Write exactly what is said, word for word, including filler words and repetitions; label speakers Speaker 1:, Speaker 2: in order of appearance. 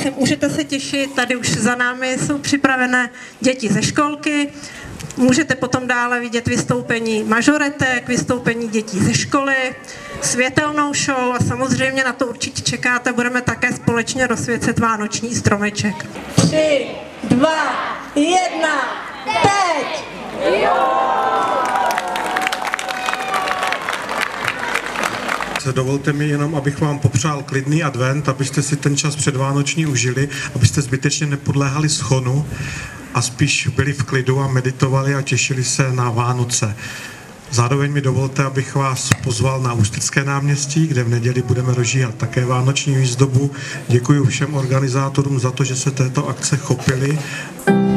Speaker 1: Takže můžete se těšit, tady už za námi jsou připravené děti ze školky. Můžete potom dále vidět vystoupení mažoretek, vystoupení dětí ze školy, světelnou show a samozřejmě na to určitě čekáte, budeme také společně rozsvěcet vánoční stromeček.
Speaker 2: Tři, dva, jedna, teď!
Speaker 3: Dovolte mi jenom, abych vám popřál klidný advent, abyste si ten čas předvánoční užili, abyste zbytečně nepodléhali schonu a spíš byli v klidu a meditovali a těšili se na Vánoce. Zároveň mi dovolte, abych vás pozval na Ústecké náměstí, kde v neděli budeme rozžíhat také vánoční výzdobu. Děkuji všem organizátorům za to, že se této akce chopili.